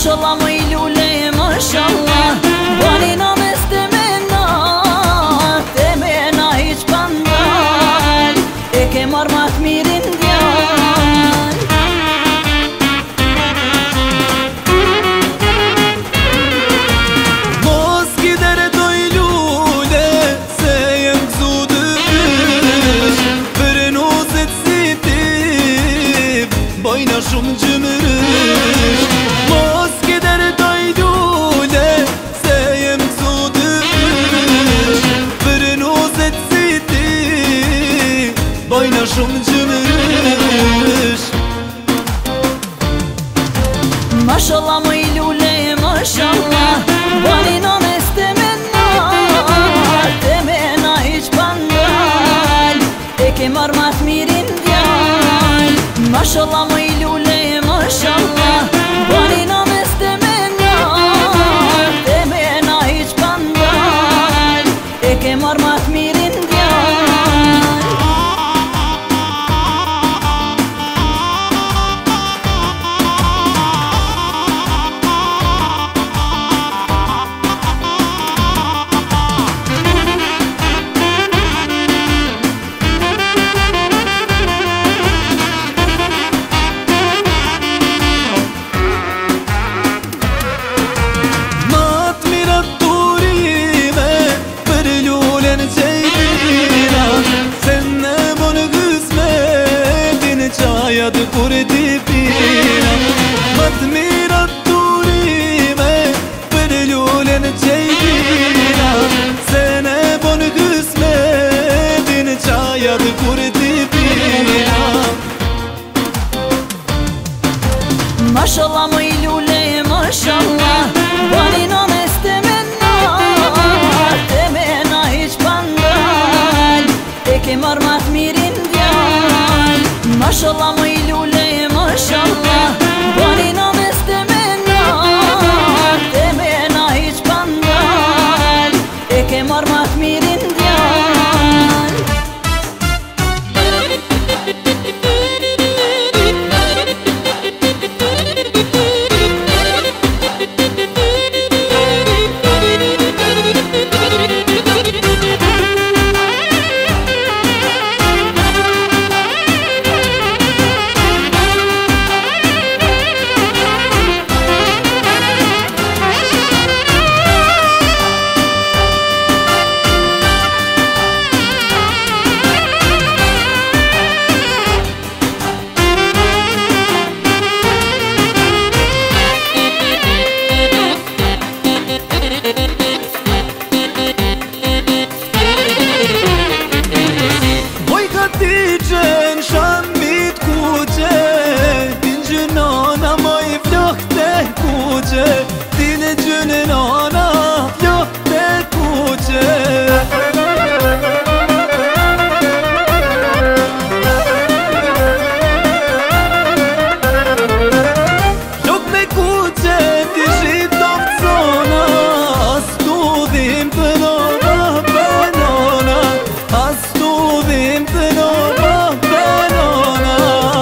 Mashallah më i lule, mashallah Bani na me stemena Temena hiq pandal E ke marrë ma të mirin djal Mos kidere doj lule Se jem gzu dësh Për nuzit si tip Bojna shumë gjëmërësh Mos kidere doj lule Se jem gzu dësh Për nuzit si tip Bojna shumë gjëmërësh Mashallah më i lule, mashallah Bani na me stemena Temena hiq pandal E ke marrë ma të mirin djal Mashallah më i lule, mashallah Bani na me stemena Temena hiq pandal E ke marrë ma të mirin djal Qaja të kur t'i pina Më të mirat turime Për lullen që i pina Se ne bon gësme Din qaja të kur t'i pina Mashallah më i lule, mashallah Bani na me stemena Temena hiq pandal E ke marrë ma të mirin djal Mashallah më i lule, mashallah Bani na me stemena Temena hiq pandal E ke marrë ma të mirin djal Dine gjënë nana, flok të kuqe Flok me kuqe, t'i shqitov t'zona As t'u dhim të nova banana As t'u dhim të nova banana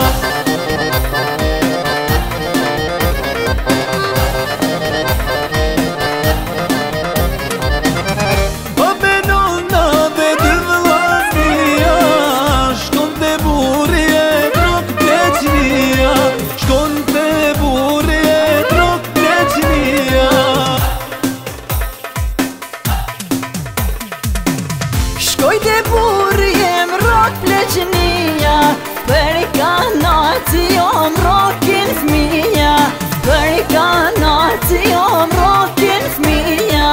Shkoj të burë jem rock pleqënia Për i kanati jom rockin fmija Për i kanati jom rockin fmija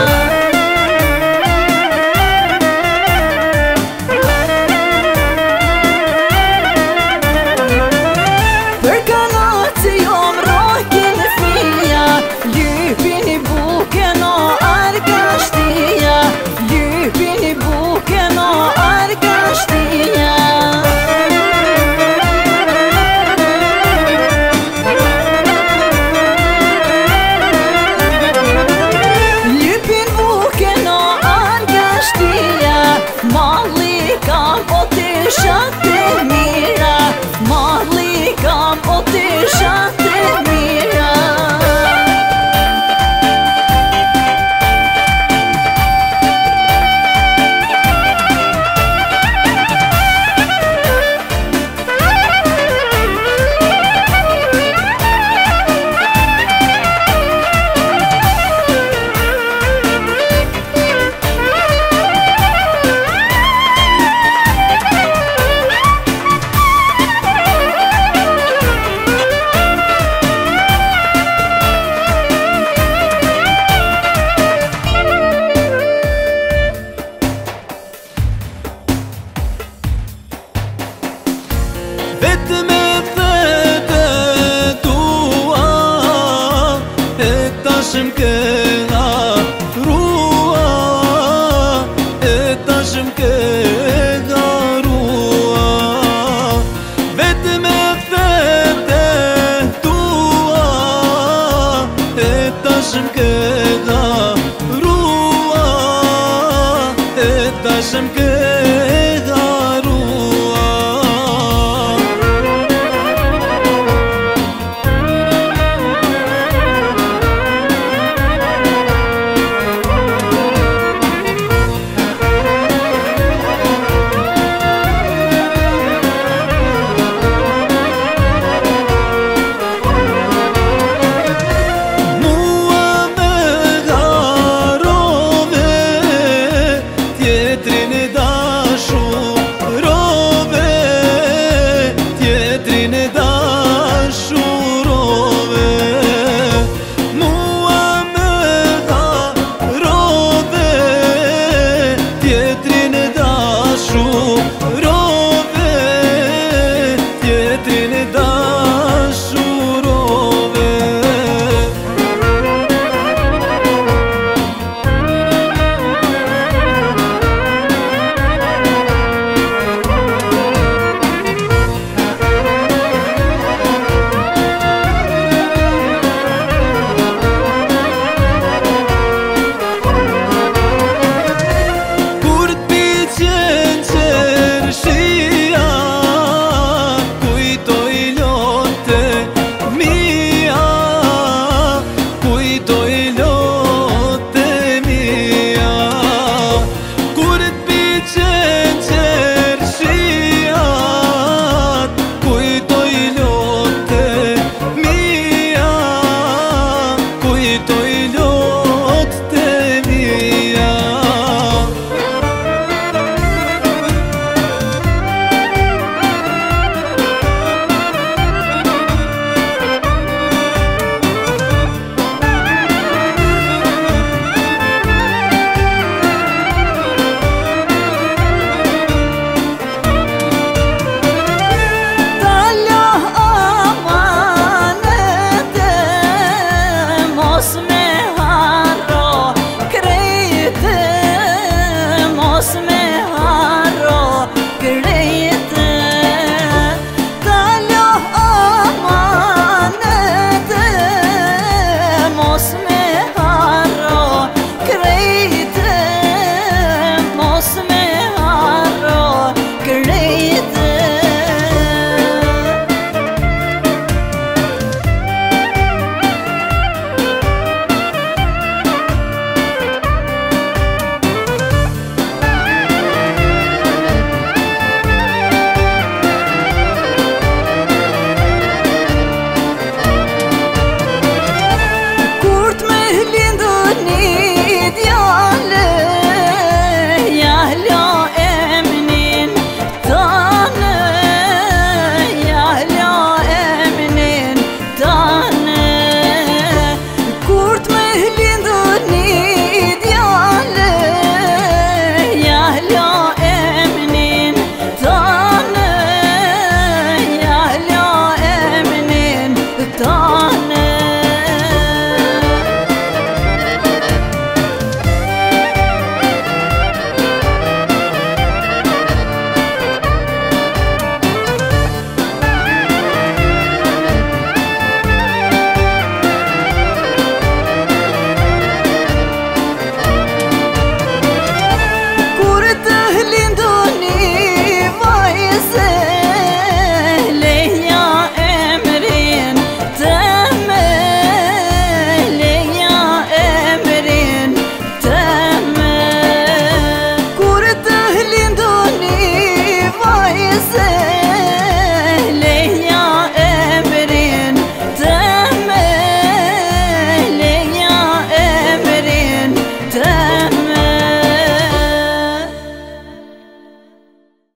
Për kanati jom rockin fmija Lypin i buken o arka shtia Lypin i buken o arka shtia vetë me thete tua e tashmë